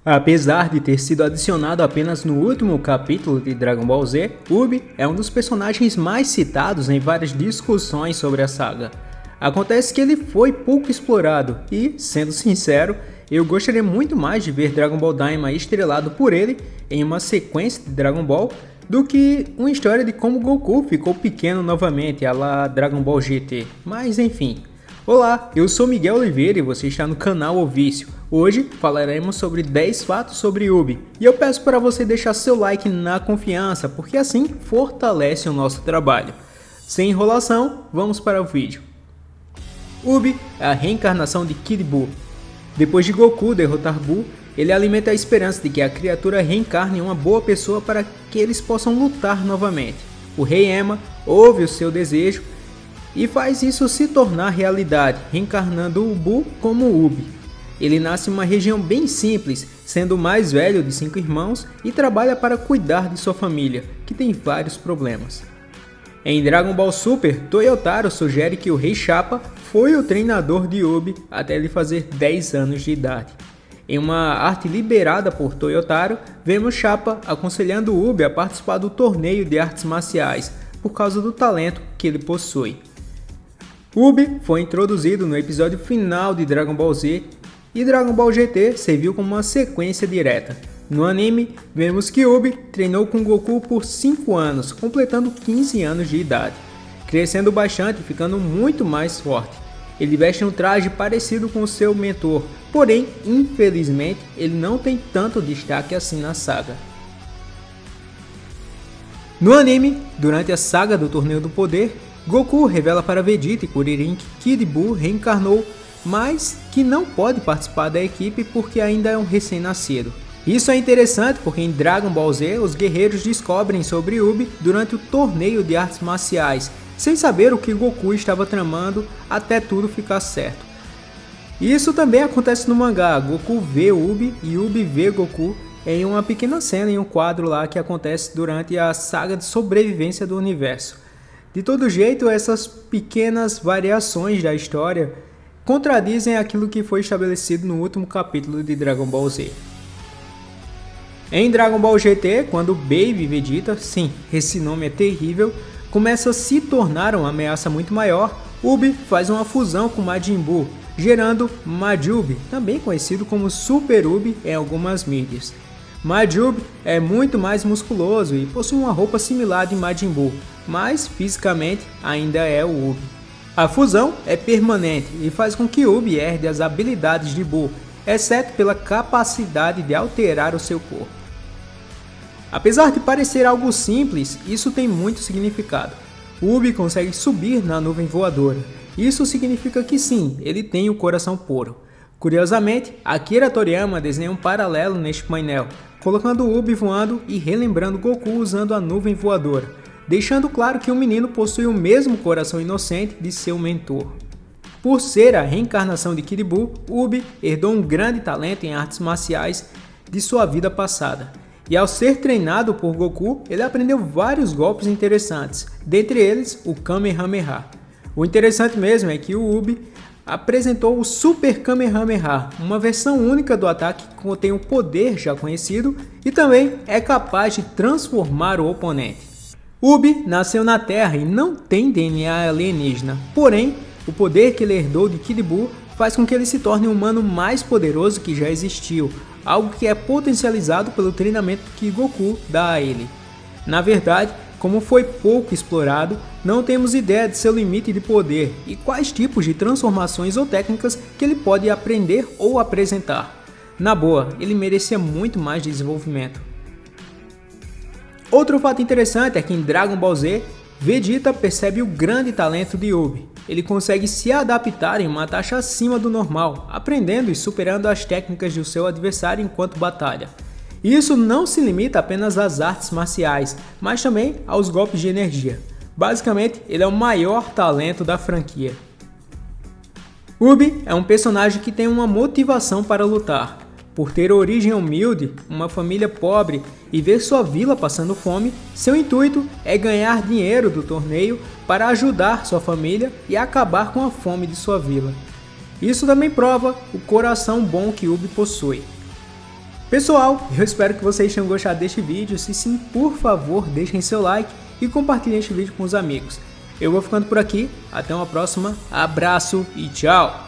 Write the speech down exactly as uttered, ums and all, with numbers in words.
Apesar de ter sido adicionado apenas no último capítulo de Dragon Ball Z, Ubi é um dos personagens mais citados em várias discussões sobre a saga. Acontece que ele foi pouco explorado e, sendo sincero, eu gostaria muito mais de ver Dragon Ball Daima estrelado por ele em uma sequência de Dragon Ball do que uma história de como Goku ficou pequeno novamente, à la Dragon Ball G T, mas enfim. Olá, eu sou Miguel Oliveira e você está no canal O Vício. Hoje falaremos sobre dez fatos sobre Ubi e eu peço para você deixar seu like na confiança, porque assim fortalece o nosso trabalho. Sem enrolação, vamos para o vídeo. Ubi é a reencarnação de Kid Buu. Depois de Goku derrotar Buu, ele alimenta a esperança de que a criatura reencarne em uma boa pessoa para que eles possam lutar novamente. O Rei Ema ouve o seu desejo e faz isso se tornar realidade, reencarnando o Buu como Ubi. Ele nasce em uma região bem simples, sendo o mais velho de cinco irmãos e trabalha para cuidar de sua família, que tem vários problemas. Em Dragon Ball Super, Toyotaro sugere que o Rei Chapa foi o treinador de Ubi até ele fazer dez anos de idade. Em uma arte liberada por Toyotaro, vemos Chapa aconselhando Ubi a participar do torneio de artes marciais, por causa do talento que ele possui. Ubi foi introduzido no episódio final de Dragon Ball Z e Dragon Ball G T serviu como uma sequência direta. No anime, vemos que Ubi treinou com Goku por cinco anos, completando quinze anos de idade, crescendo bastante e ficando muito mais forte. Ele veste um traje parecido com o seu mentor, porém, infelizmente, ele não tem tanto destaque assim na saga. No anime, durante a saga do Torneio do Poder, Goku revela para Vegeta e Kuririn que Kid Buu reencarnou, mas que não pode participar da equipe porque ainda é um recém-nascido. Isso é interessante porque em Dragon Ball Z os guerreiros descobrem sobre Ubi durante o torneio de artes marciais, sem saber o que Goku estava tramando até tudo ficar certo. Isso também acontece no mangá, Goku vê Ubi e Ubi vê Goku em uma pequena cena em um quadro lá que acontece durante a saga de sobrevivência do universo. De todo jeito, essas pequenas variações da história contradizem aquilo que foi estabelecido no último capítulo de Dragon Ball Z. Em Dragon Ball G T, quando Baby Vegeta, sim, esse nome é terrível, começa a se tornar uma ameaça muito maior, Ubi faz uma fusão com Majin Buu, gerando Majubi, também conhecido como Super Ubi em algumas mídias. Majubi é muito mais musculoso e possui uma roupa similar de Majin Buu, mas fisicamente ainda é o Ubi. A fusão é permanente e faz com que Ubi herde as habilidades de Buu, exceto pela capacidade de alterar o seu corpo. Apesar de parecer algo simples, isso tem muito significado. Ubi consegue subir na nuvem voadora. Isso significa que sim, ele tem o coração puro. Curiosamente, Akira Toriyama desenha um paralelo neste painel, colocando Ubi voando e relembrando Goku usando a nuvem voadora, deixando claro que o menino possui o mesmo coração inocente de seu mentor. Por ser a reencarnação de Kid Buu, Ubi herdou um grande talento em artes marciais de sua vida passada. E ao ser treinado por Goku, ele aprendeu vários golpes interessantes, dentre eles o Kamehameha. O interessante mesmo é que o Ubi apresentou o Super Kamehameha, uma versão única do ataque que contém o poder já conhecido e também é capaz de transformar o oponente. Ubi nasceu na Terra e não tem D N A alienígena, porém, o poder que ele herdou de Kid Buu faz com que ele se torne o humano mais poderoso que já existiu, algo que é potencializado pelo treinamento que Goku dá a ele. Na verdade, como foi pouco explorado, não temos ideia de seu limite de poder e quais tipos de transformações ou técnicas que ele pode aprender ou apresentar. Na boa, ele merecia muito mais desenvolvimento. Outro fato interessante é que em Dragon Ball Z, Vegeta percebe o grande talento de Ubi. Ele consegue se adaptar em uma taxa acima do normal, aprendendo e superando as técnicas do seu adversário enquanto batalha. Isso não se limita apenas às artes marciais, mas também aos golpes de energia. Basicamente, ele é o maior talento da franquia. Ubi é um personagem que tem uma motivação para lutar. Por ter origem humilde, uma família pobre e ver sua vila passando fome, seu intuito é ganhar dinheiro do torneio para ajudar sua família e acabar com a fome de sua vila. Isso também prova o coração bom que Ubi possui. Pessoal, eu espero que vocês tenham gostado deste vídeo. Se sim, por favor, deixem seu like e compartilhem este vídeo com os amigos. Eu vou ficando por aqui, até uma próxima, abraço e tchau!